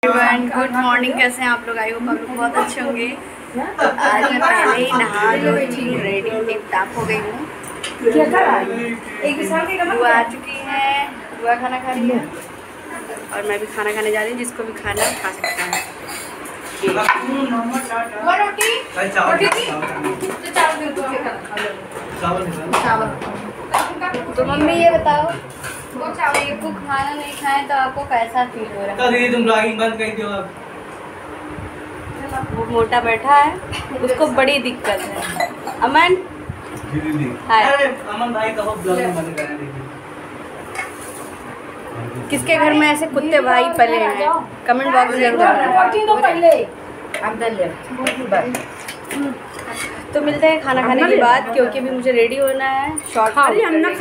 Good morning. कैसे हैं आप लोग? आई होप आप लोग बहुत अच्छे होंगे। आज मैं पहले ही नहा धोती रेडी टिप टाप हो गई हूँ। बुआ आ चुकी है, बुआ खाना खा रही है और मैं भी खाना खाने जा रही हूँ। जिसको भी खाना खा सकता है। तो मम्मी ये बताओ, को खाना नहीं खाए तो आपको कैसा फील हो रहा है? दीदी तुम ब्लॉगिंग बंद कर दो अब। वो मोटा बैठा है, उसको बड़ी दिक्कत है। अमन हाय। अमन भाई कहो ब्लॉगिंग बंद कर दे। किसके घर में ऐसे कुत्ते भाई पले हैं? कमेंट बॉक्स में जरूर बताना। तो मिलते हैं खाना खाने के बाद, क्योंकि अभी मुझे रेडी होना है शॉर्ट तो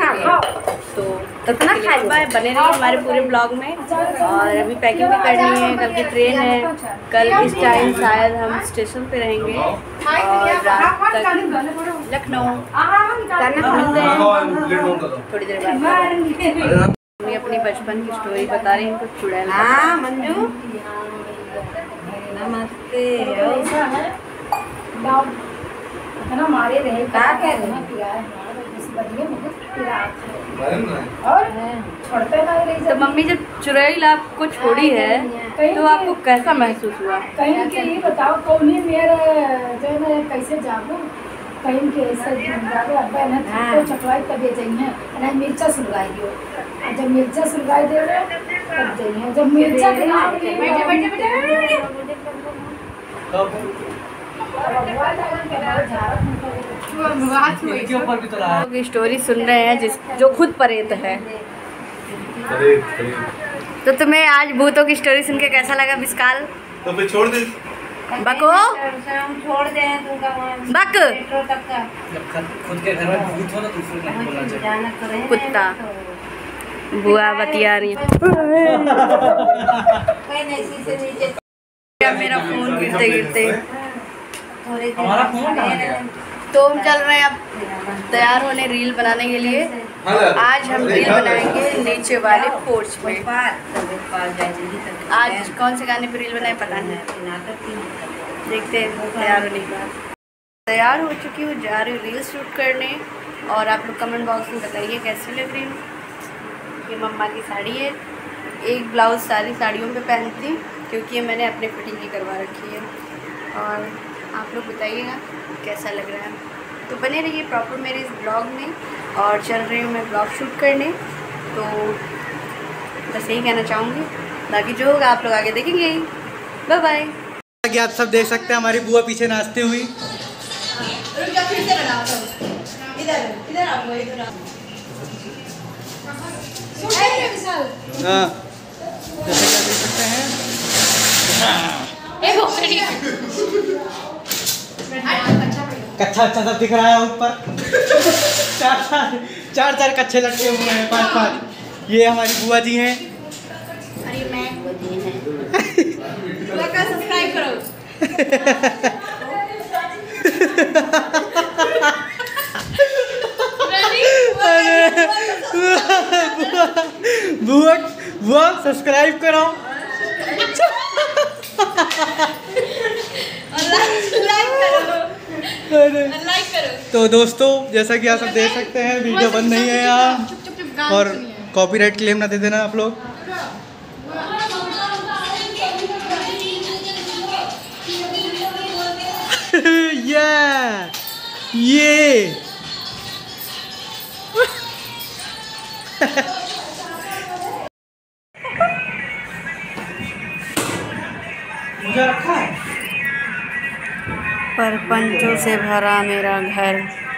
तब तक के लिए बाय। बने रहिए हमारे पूरे ब्लॉग में। और अभी पैकिंग भी करनी है, कल की ट्रेन है। कल इस टाइम शायद हम स्टेशन पे रहेंगे और रात तक लखनऊ। मिलते हैं थोड़ी देर बाद। मम्मी अपनी बचपन की स्टोरी बता रही हैं इनको। चुड़ैल मंजू नमस्ते। ना मारे रहे क्या कह रहे हैं और छोड़ते नहीं रही। तो मम्मी जब चुड़ैल आपको छोड़ी है तो आपको कैसा महसूस हुआ? कहीं के ये बताओ कौन ही मेरे जो है कैसे जागो कहीं के ऐसे जागो अब्बा ना तो चकवाई तब जाइए ना मिर्चा सुलगाई दियो। जब मिर्चा सुलगाई दे रहे तब जाइए। जब मिर्चा स्टोरी सुन रहे हैं जो खुद परेत है। तो तुम्हें आज भूतों की स्टोरी सुन के कैसा लगा विशाल? तो फिर छोड़ दे बको छोड़ दे बक खुद के घर में भूत हो ना दूसरे को बोलना चाहिए। कुत्ता बुआ बतिया रही है। मेरा फोन गिरते गिरते हमारा फोन तो हम चल रहे हैं अब तैयार होने रील बनाने के लिए। आज हम रील बनाएंगे नीचे वाले पोर्च पे। आज कौन से गाने पे रील बनाए पता नहीं, देखते हैं। तैयार होने के बाद तैयार हो चुकी हूँ, जा रही हूँ रील शूट करने। और आप लोग कमेंट बॉक्स में बताइए कैसी लग रही हूँ। ये मम्मा की साड़ी है। एक ब्लाउज सारी साड़ियों पे पहनती हूँ क्योंकि ये मैंने अपने फिटिंग की करवा रखी है। और आप लोग बताइएगा कैसा लग रहा है। तो बने रहिए प्रॉपर मेरे इस ब्लॉग में। और चल रही हूँ मैं ब्लॉग शूट करने। तो बस यही कहना चाहूँगी, बाकी जो होगा आप लोग आगे देखेंगे। Bye bye. आप सब देख सकते हैं हमारी बुआ पीछे नाचती हुई। हाँ जैसे कि आप देख सकते हैं कच्चा अच्छा सब दिख रहा है ऊपर। चार कच्चे लटके हुए हैं, 5। ये हमारी बुआ जी हैं। अरे मैं बुआ जी हैं। बुआ का सब्सक्राइब करो। बुआ सब्सक्राइब करो। लाइक करो। तो दोस्तों जैसा कि आप सब देख सकते हैं वीडियो बंद नहीं है यहाँ, और कॉपीराइट क्लेम ना दे देना आप लोग। ये मुझे रखा है पर पंचों से भरा मेरा घर।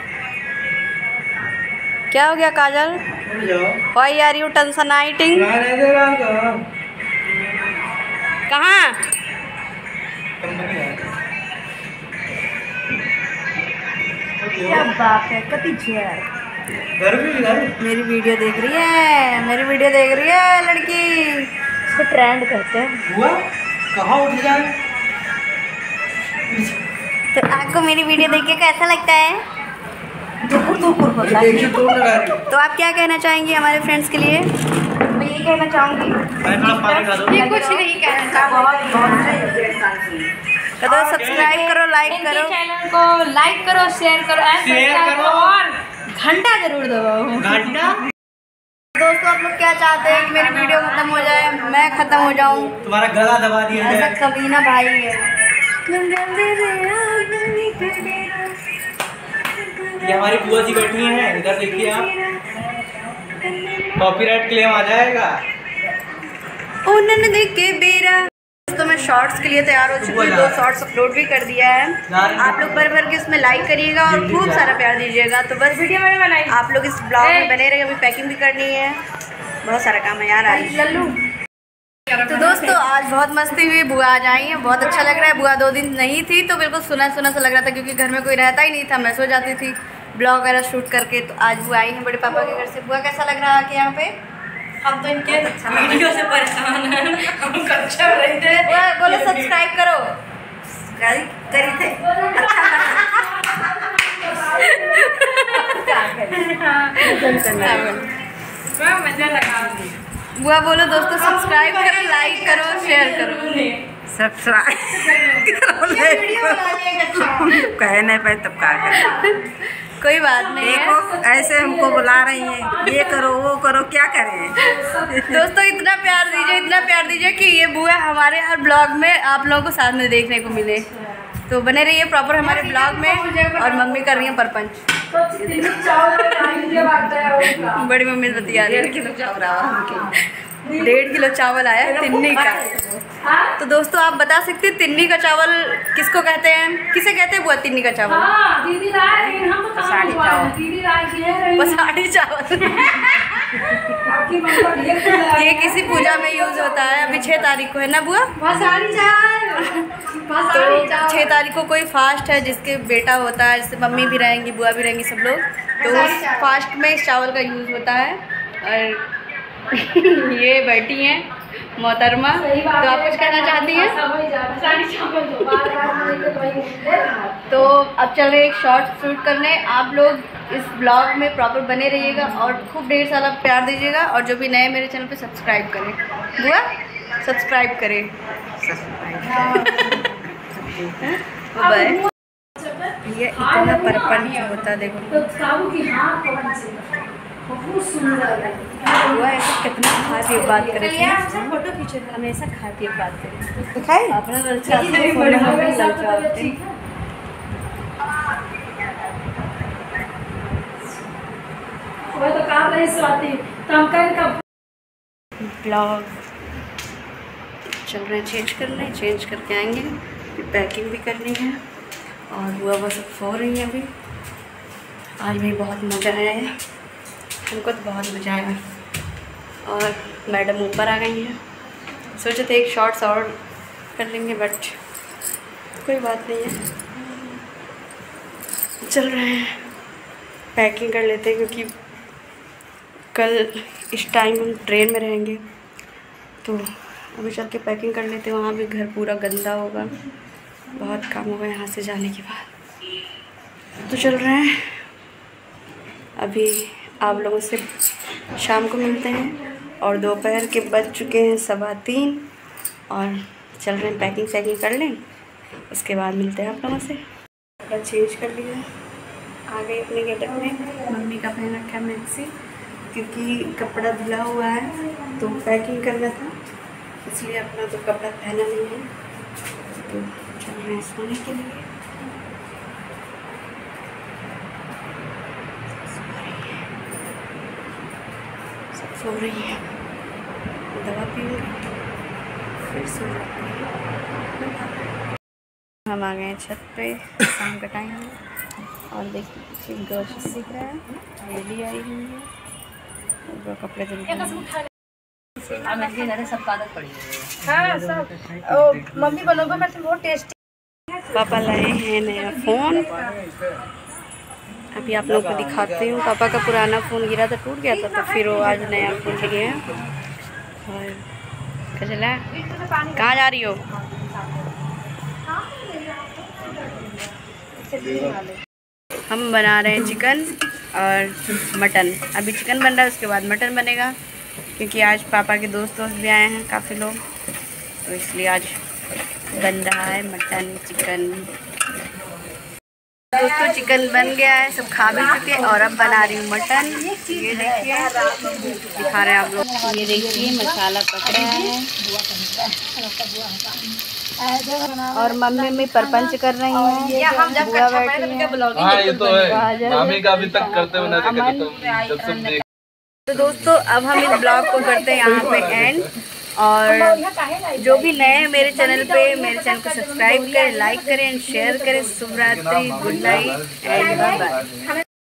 क्या हो गया काजल? Why are you टेंशनाइटिंग? कहाँ? क्या बात है? कति मेरी वीडियो देख रही है, मेरी वीडियो देख रही है लड़की। इसको ट्रेंड कहते हैं। कहाँ उठ जाए? तो आपको मेरी वीडियो देख के कैसा लगता है? तो आप क्या कहना चाहेंगे हमारे फ्रेंड्स के लिए? यही कहना चाहूँगी, ये कुछ नहीं कहना चाहूँगी। तो सब्सक्राइब करो, लाइक करो, चैनल को लाइक करो, शेयर करो और घंटा जरूर दबाओ। घंटा। दोस्तों आप लोग क्या चाहते हैं कि मेरी वीडियो खत्म हो जाए, मैं खत्म हो जाऊँ? तुम्हारा गला दबा दिया ऐसा जाए। कभी ना भाई है। ये हमारी बुआ जी बैठी हैं, इधर देखिए आप, कॉपीराइट क्लेम आ जाएगा। उन्होंने देख के बेरा। तो मैं शॉर्ट्स के लिए तैयार हो चुकी हूँ, 2 शॉर्ट्स अपलोड भी कर दिया है। आप लोग भर भर के उसमें लाइक करिएगा और खूब सारा प्यार दीजिएगा। तो बस वीडियो मैंने बनाई, आप लोग इस ब्लॉग में बने रहिए। अभी पैकिंग भी करनी है, बहुत सारा काम है यार आज। लल्लू तो दोस्तों आज बहुत मस्ती हुई, बुआ आज आई है, बहुत अच्छा लग रहा है। बुआ 2 दिन नहीं थी तो बिल्कुल सुना सुना सा लग रहा था, क्योंकि घर में कोई रहता ही नहीं था, मैं सो जाती थी ब्लॉग वगैरह शूट करके। तो आज बुआ आई है बड़े पापा के घर से। बुआ कैसा लग रहा है कि यहाँ पे? हम तो इनके वीडियो से परेशान हैं, हम कक्षा में रहे थे। बोलो सब्सक्राइब करो, करी थे अच्छा मजा लगा। बुआ बोलो दोस्तों सब्सक्राइब करो, लाइक करो, शेयर करो। सब्सक्राइब कहने पे तब क्या करें। कोई बात नहीं देखो है। ऐसे हमको बुला रही हैं, ये करो वो करो, क्या करें। दोस्तों इतना प्यार दीजिए, इतना प्यार दीजिए कि ये बुआ हमारे हर ब्लॉग में आप लोगों को साथ में देखने को मिले। तो बने रहिए प्रॉपर हमारे ब्लॉग में। और मम्मी कर रही है परपंच, बड़ी मम्मी बतिया रही है। 1.5 किलो चावल आया है तिन्नी का। तो दोस्तों आप बता सकते हैं तिन्नी का चावल किसको कहते हैं? किसे कहते हैं बुआ तिन्नी का चावल? पसाड़ी चावल। ये किसी पूजा में यूज होता है। अभी 6 तारीख को है ना बुआ? तो 6 तारीख को कोई फास्ट है जिसके बेटा होता है, जैसे मम्मी भी रहेंगी, बुआ भी रहेंगी, सब लोग। तो उस फास्ट में इस चावल का यूज़ होता है। और ये बैठी हैं मोहतरमा, तो आप कुछ कहना चाहती हैं? तो अब चल रहे एक शॉर्ट शूट करने। आप लोग इस ब्लॉग में प्रॉपर बने रहिएगा और खूब ढेर सारा प्यार दीजिएगा। और जो भी नए मेरे चैनल पे सब्सक्राइब करें, बुआ सब्सक्राइब करें। बाय। ये इतना परपंच होता है देखो। हुआ ऐसा कितना खाती बात करे थे, फोटो खींचे हमेशा खाती बात करें दिखाई अपना ब्लॉग चल रहे हैं, चेंज कर लें, चेंज करके आएंगे, फिर पैकिंग भी करनी है। और बुआ बस सो रही है अभी। आज भी बहुत मज़ा आया है, हमको तो बहुत मज़ा आया। और मैडम ऊपर आ गई हैं, सोचे थे एक शॉर्ट्स और कर लेंगे बट कोई बात नहीं है, चल रहे हैं। पैकिंग कर लेते हैं क्योंकि कल इस टाइम हम ट्रेन में रहेंगे। तो अभी चल के पैकिंग कर लेते हैं, वहाँ भी घर पूरा गंदा होगा, बहुत काम होगा यहाँ से जाने के बाद। तो चल रहे हैं, अभी आप लोगों से शाम को मिलते हैं। और दोपहर के बज चुके हैं 3:15 और चल रहे हैं पैकिंग शैकिंग कर लें, उसके बाद मिलते हैं आप लोगों से। कपड़ा चेंज कर लिया, आ गए अपने गेटअप में। मम्मी का पहन रखा है मैक्सी, क्योंकि कपड़ा धुला हुआ है तो पैकिंग करना था, इसलिए अपना तो कपड़ा पहना नहीं है। तो चल रहे हैं सोने के लिए। सब सो रही है, दवा पीऊँगी फिर सो जाती है। हम आ गए हैं छत पे, शाम का टाइम है। और देखिए गर्ल्स दिख रहा है, रेडी आई हुई है और कपड़े धुल सब आदत पड़ी है। हाँ सब मम्मी बनोगे मैं बहुत टेस्टी। पापा लाए हैं नया फ़ोन, अभी आप लोग को दिखाते हूँ। पापा का पुराना फ़ोन गिरा था, टूट गया था, तो फिर वो आज नया फ़ोन लिए हैं। और चला कहाँ जा रही हो? हम बना रहे हैं चिकन और मटन। अभी चिकन बन रहा है, उसके बाद मटन बनेगा। क्योंकि आज पापा के दोस्त भी आए हैं काफ़ी लोग, तो इसलिए आज बन रहा है मटन चिकन। दोस्तों चिकन बन गया है, सब खा भी चुके हैं और अब बना रही हूँ मटन। ये देखिए दिखा रहे हैं आप लोग, ये देखिए मसाला पक रहा है और मम्मी में परपंच कर रही हैं, बुआ बैठी हैं। हाँ ये तो है, मामी का अभी तक करते हुए ना। तो दोस्तों अब हम इस ब्लॉग को करते हैं यहाँ पे एंड, और जो भी नए हैं मेरे चैनल पे, मेरे चैनल को सब्सक्राइब करें, लाइक करें, शेयर करें। शुभ रात्रि, good night and bye bye.